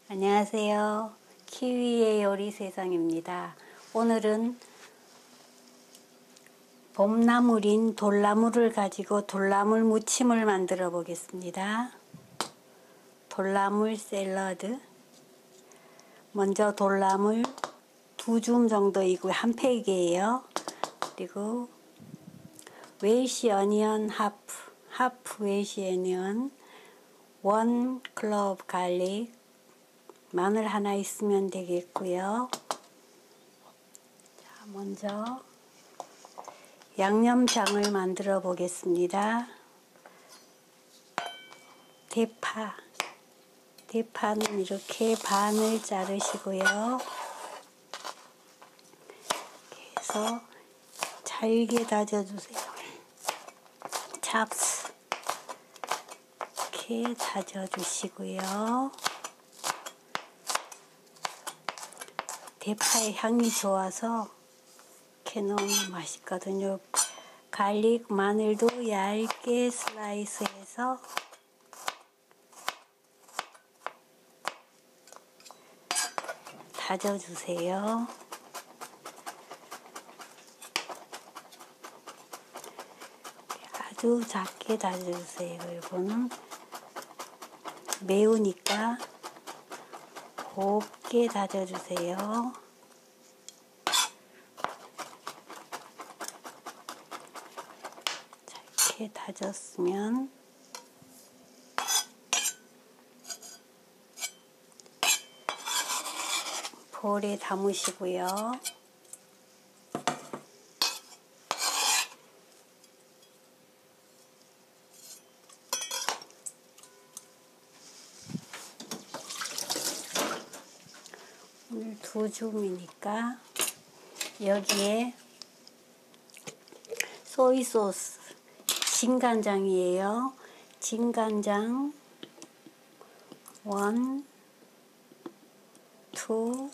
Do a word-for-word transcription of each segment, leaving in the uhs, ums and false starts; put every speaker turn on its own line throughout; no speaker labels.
안녕하세요. 키위의 요리 세상입니다. 오늘은 봄나물인 돌나물을 가지고 돌나물 무침을 만들어 보겠습니다. 돌나물 샐러드. 먼저 돌나물 두 줌 정도이고 한 팩이에요. 그리고 웰시 어니언 하프, 하프 웰시 어니언, 원 클로브 갈릭, 마늘 하나 있으면 되겠고요. 자, 먼저 양념장을 만들어 보겠습니다. 대파, 대파는 이렇게 반을 자르시고요. 이렇게 해서 잘게 다져주세요. 찹스 이렇게 다져주시고요. 대파의 향이 좋아서 이렇게 넣으면 맛있거든요. 갈릭, 마늘도 얇게 슬라이스해서 다져주세요. 아주 작게 다져주세요. 이거는 매우니까 곱게 다져주세요. 자, 이렇게 다졌으면 볼에 담으시고요. 오늘 두 줌이니까 여기에 소이 소스, 진간장이에요. 진간장 원, 투,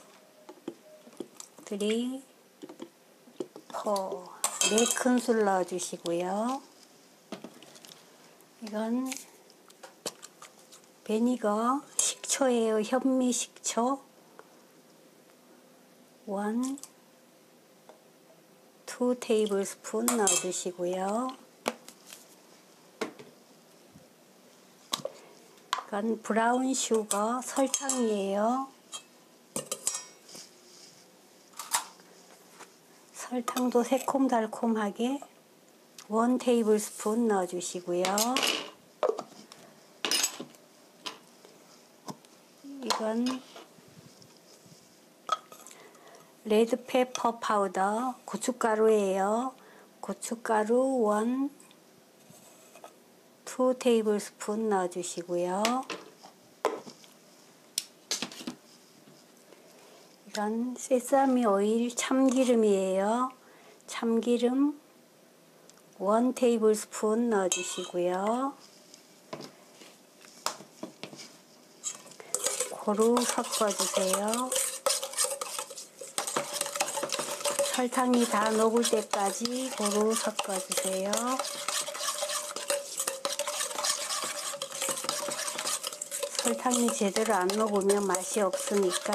쓰리, 포. 네 큰술 넣어주시고요. 이건 베니거 식초예요. 현미 식초. 원, 투 테이블 스푼 넣어주시고요. 이건 브라운 슈거 설탕이에요. 설탕도 새콤달콤하게 원 테이블 스푼 넣어주시고요. 이건 레드페퍼 파우더 고춧가루예요. 고춧가루 원, 투 테이블 스푼 넣어주시고요. 이건 세사미 오일 참기름이에요. 참기름 원 테이블 스푼 넣어주시고요. 고루 섞어주세요. 설탕이 다 녹을 때까지 고루 섞어주세요. 설탕이 제대로 안 녹으면 맛이 없으니까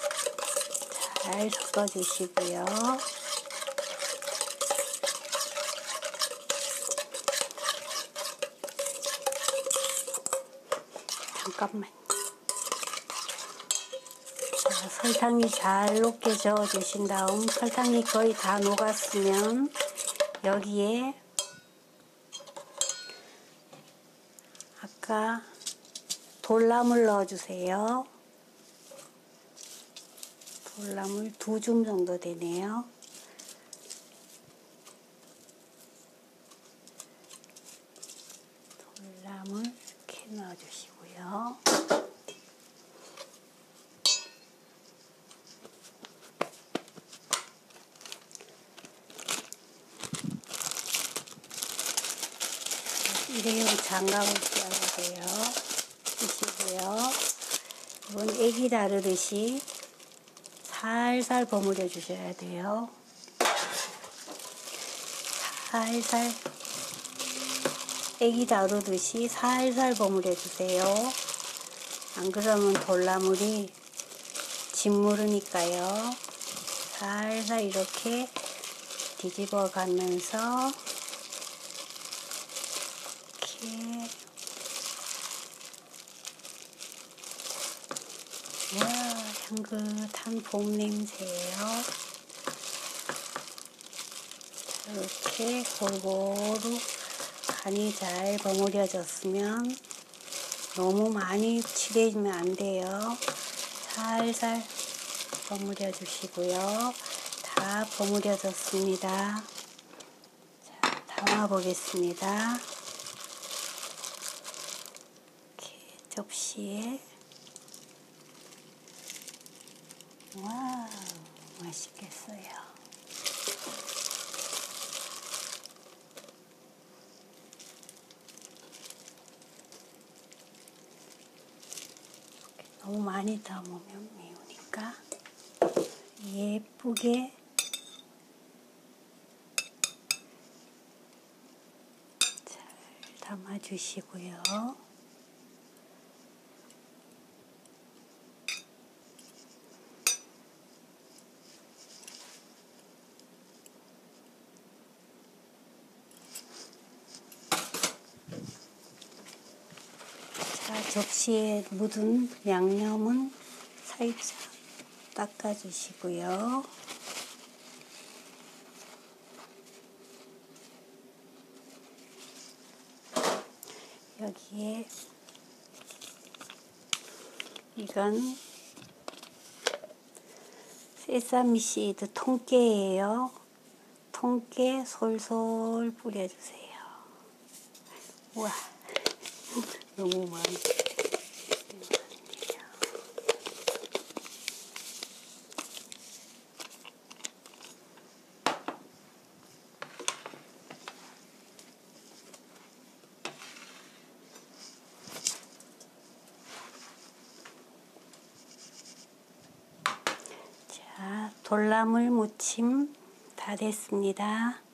잘 섞어주시고요. 잠깐만. 자, 설탕이 잘 녹게 저어주신 다음 설탕이 거의 다 녹았으면 여기에 아까 돌나물 넣어주세요. 돌나물 두 줌 정도 되네요. 돌나물 이렇게 넣어주시고요. 일회용 장갑을 껴야 돼요. 쓰시고요. 이건 애기 다루듯이 살살 버무려 주셔야 돼요. 살살 애기 다루듯이 살살 버무려 주세요. 안 그러면 돌나물이 짓무르니까요. 살살 이렇게 뒤집어 가면서 이렇게 와, 향긋한 봄 냄새예요. 이렇게 골고루 간이 잘 버무려졌으면 너무 많이 칠해지면 안 돼요. 살살 버무려 주시고요. 다 버무려졌습니다. 자, 담아 보겠습니다. 이렇게 접시에. 와우, 맛있겠어요. 너무 많이 담으면 매우니까 예쁘게 잘 담아 주시고요. 자, 접시에 묻은 양념은 살짝 닦아주시고요. 여기에 이건 세사미 시드 통깨예요. 통깨 솔솔 뿌려주세요. 우와, 너무 많이. 자, 돌나물 무침 다 됐습니다.